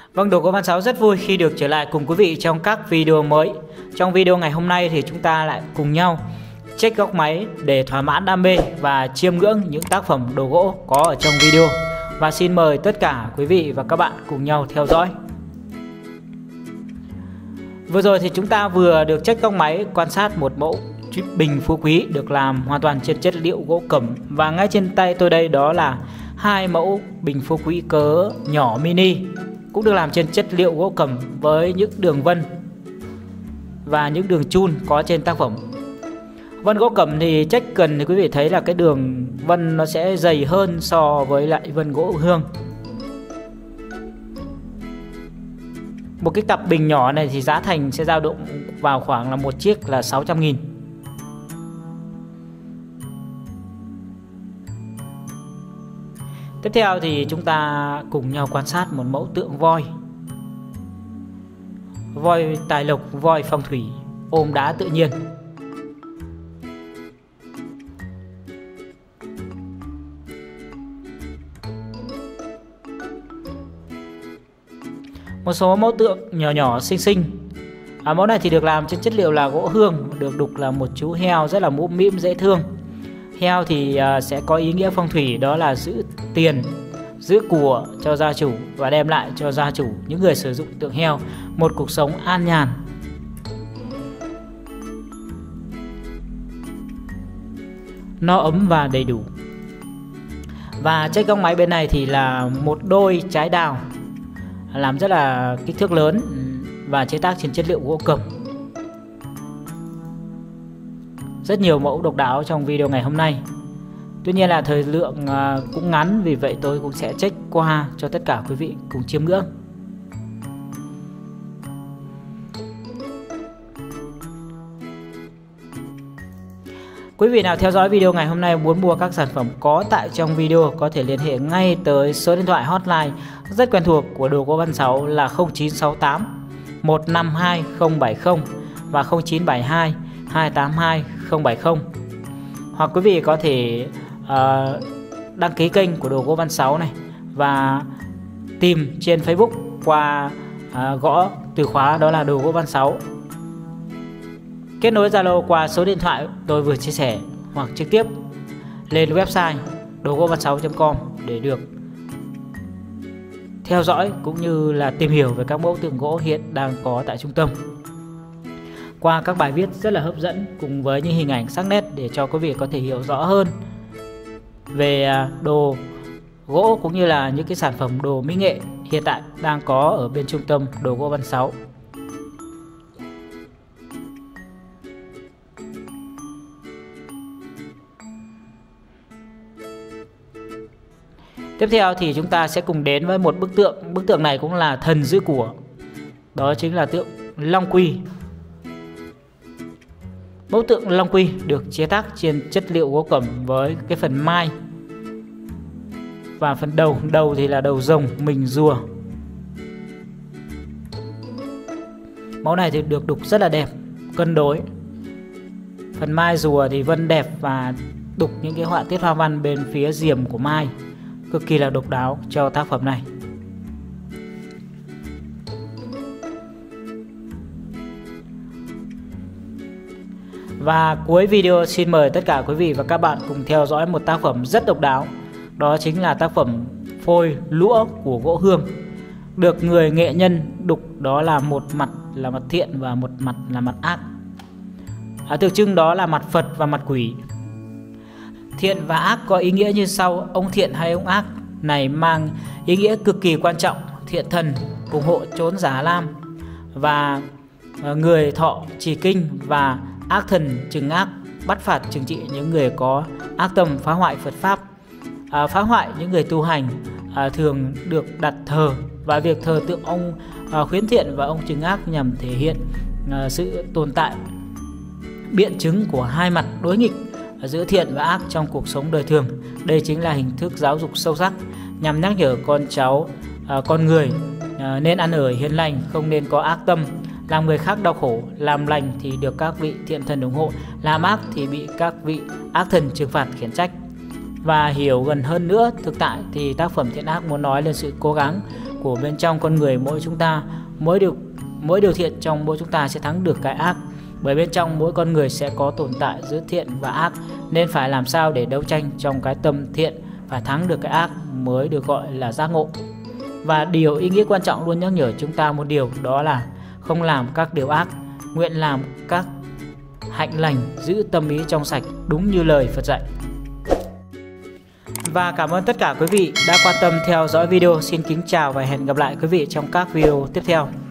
Vâng, Đồ Gỗ Văn Sáu rất vui khi được trở lại cùng quý vị trong các video mới. Trong video ngày hôm nay thì chúng ta lại cùng nhau check góc máy để thỏa mãn đam mê và chiêm ngưỡng những tác phẩm đồ gỗ có ở trong video. Và xin mời tất cả quý vị và các bạn cùng nhau theo dõi. Vừa rồi thì chúng ta vừa được check góc máy quan sát một mẫu bình phú quý được làm hoàn toàn trên chất liệu gỗ cẩm. Và ngay trên tay tôi đây đó là hai mẫu bình phú quý cỡ nhỏ mini cũng được làm trên chất liệu gỗ cẩm với những đường vân và những đường chun có trên tác phẩm. Vân gỗ cẩm thì check gần thì quý vị thấy là cái đường vân nó sẽ dày hơn so với lại vân gỗ hương. Một cái cặp bình nhỏ này thì giá thành sẽ dao động vào khoảng là một chiếc là 600.000. Tiếp theo thì chúng ta cùng nhau quan sát một mẫu tượng voi. Voi tài lộc, voi phong thủy, ôm đá tự nhiên. Một số mẫu tượng nhỏ nhỏ xinh xinh. Mẫu này thì được làm trên chất liệu là gỗ hương, được đục là một chú heo rất là mũm mĩm dễ thương. Heo thì sẽ có ý nghĩa phong thủy, đó là giữ tiền, giữ của cho gia chủ và đem lại cho gia chủ, những người sử dụng tượng heo, một cuộc sống an nhàn. No ấm và đầy đủ. Và check góc máy bên này thì là một đôi trái đào làm rất là kích thước lớn và chế tác trên chất liệu gỗ cẩm. Rất nhiều mẫu độc đáo trong video ngày hôm nay. Tuy nhiên là thời lượng cũng ngắn, vì vậy tôi cũng sẽ check qua cho tất cả quý vị cùng chiêm ngưỡng. Quý vị nào theo dõi video ngày hôm nay muốn mua các sản phẩm có tại trong video có thể liên hệ ngay tới số điện thoại hotline rất quen thuộc của Đồ Gỗ Văn Sáu là 0968 152 070 và 0972 282 070. Hoặc quý vị có thể đăng ký kênh của Đồ Gỗ Văn Sáu này và tìm trên Facebook qua gõ từ khóa đó là Đồ Gỗ Văn Sáu. Kết nối Zalo qua số điện thoại tôi vừa chia sẻ, hoặc trực tiếp lên website dogovansau.com để được theo dõi cũng như là tìm hiểu về các mẫu tượng gỗ hiện đang có tại trung tâm qua các bài viết rất là hấp dẫn cùng với những hình ảnh sắc nét để cho quý vị có thể hiểu rõ hơn về đồ gỗ cũng như là những cái sản phẩm đồ mỹ nghệ hiện tại đang có ở bên trung tâm Đồ Gỗ Văn Sáu. Tiếp theo thì chúng ta sẽ cùng đến với một bức tượng. Bức tượng này cũng là thần giữ của, đó chính là tượng Long Quy. Mẫu tượng Long Quy được chế tác trên chất liệu gỗ cẩm với cái phần mai và phần đầu thì là đầu rồng mình rùa. Mẫu này thì được đục rất là đẹp, cân đối. Phần mai rùa thì vân đẹp và đục những cái họa tiết hoa văn bên phía diềm của mai, cực kỳ là độc đáo cho tác phẩm này. Và cuối video xin mời tất cả quý vị và các bạn cùng theo dõi một tác phẩm rất độc đáo. Đó chính là tác phẩm phôi lũa của gỗ hương, được người nghệ nhân đục đó là một mặt là mặt thiện và một mặt là mặt ác. Tượng trưng đó là mặt Phật và mặt quỷ. Thiện và ác có ý nghĩa như sau. Ông thiện hay ông ác này mang ý nghĩa cực kỳ quan trọng. Thiện thần ủng hộ trốn giả lam và người thọ trì kinh, và ác thần trừng ác, bắt phạt trừng trị những người có ác tâm phá hoại Phật Pháp, phá hoại những người tu hành, thường được đặt thờ. Và việc thờ tượng ông khuyến thiện và ông trừng ác nhằm thể hiện sự tồn tại biện chứng của hai mặt đối nghịch giữa thiện và ác trong cuộc sống đời thường. Đây chính là hình thức giáo dục sâu sắc nhằm nhắc nhở con cháu, con người nên ăn ở hiền lành, không nên có ác tâm, làm người khác đau khổ. Làm lành thì được các vị thiện thần ủng hộ, làm ác thì bị các vị ác thần trừng phạt khiển trách. Và hiểu gần hơn nữa thực tại thì tác phẩm Thiện Ác muốn nói lên sự cố gắng của bên trong con người mỗi chúng ta, mỗi điều thiện trong mỗi chúng ta sẽ thắng được cái ác. Bởi bên trong mỗi con người sẽ có tồn tại giữa thiện và ác, nên phải làm sao để đấu tranh trong cái tâm thiện, phải thắng được cái ác mới được gọi là giác ngộ. Và điều ý nghĩa quan trọng luôn nhắc nhở chúng ta một điều, đó là không làm các điều ác, nguyện làm các hạnh lành, giữ tâm ý trong sạch đúng như lời Phật dạy. Và cảm ơn tất cả quý vị đã quan tâm theo dõi video. Xin kính chào và hẹn gặp lại quý vị trong các video tiếp theo.